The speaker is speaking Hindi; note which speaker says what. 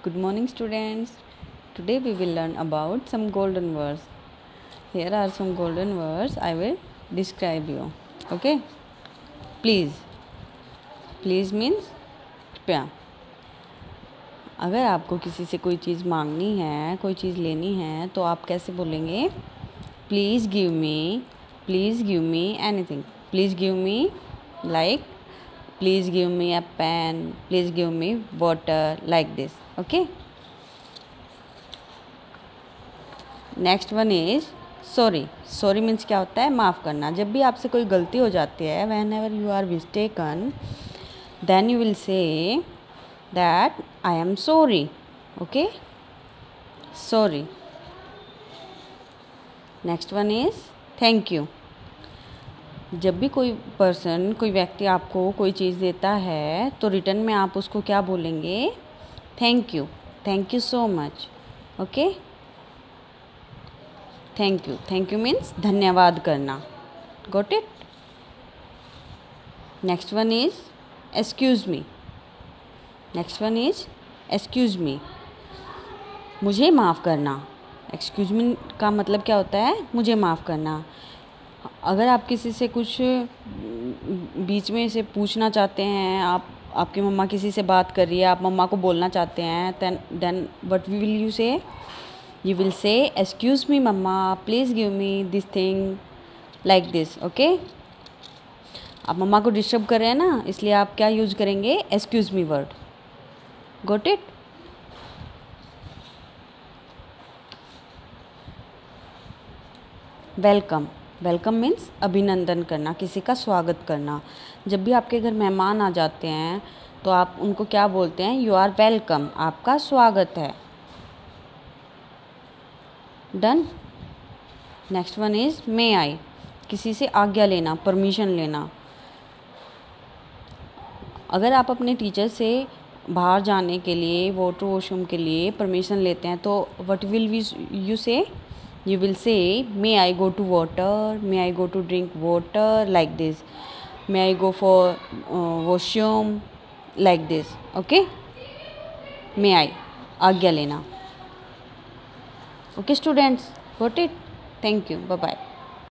Speaker 1: Good morning, students. Today we will learn about some golden words. Here are some golden words I will describe you. Okay? Please. Please means कृपया. अगर आपको किसी से कोई चीज़ मांगनी है, कोई चीज़ लेनी है, तो आप कैसे बोलेंगे? Please give me anything. Please give me like, please give me a pen, please give me water, like this. Okay? Next one is sorry. Sorry means क्या होता है? माफ़ करना. जब भी आपसे कोई गलती हो जाती है, whenever you are mistaken, then you will say that I am sorry. Okay, sorry. Next one is thank you. जब भी कोई पर्सन, कोई व्यक्ति आपको कोई चीज़ देता है, तो रिटर्न में आप उसको क्या बोलेंगे? Thank you. Thank you so much. Okay, thank you. Thank you means धन्यवाद करना. Got it? Next one is excuse me. Next one is excuse me. मुझे माफ़ करना. एक्सक्यूज़ मी का मतलब क्या होता है? मुझे माफ़ करना. अगर आप किसी से कुछ बीच में से पूछना चाहते हैं, आपकी मम्मा किसी से बात कर रही है, आप मम्मा को बोलना चाहते हैं, then what will you say? You will say, excuse me mama, please give me this thing, like this. Okay? आप मम्मा को डिस्टर्ब कर रहे हैं ना, इसलिए आप क्या यूज करेंगे? excuse me word. Got it? Welcome. Welcome means अभिनंदन करना, किसी का स्वागत करना. जब भी आपके घर मेहमान आ जाते हैं, तो आप उनको क्या बोलते हैं? You are welcome. आपका स्वागत है. Done. Next one is may I. किसी से आज्ञा लेना, परमिशन लेना. अगर आप अपने टीचर से बाहर जाने के लिए, वॉशरूम के लिए परमिशन लेते हैं, तो what will you say? You will say may I go to water, may I go to drink water, like this. May I go for washroom, like this. Okay, may I, आज्ञा लेना. Okay students, got it? Thank you. Bye bye.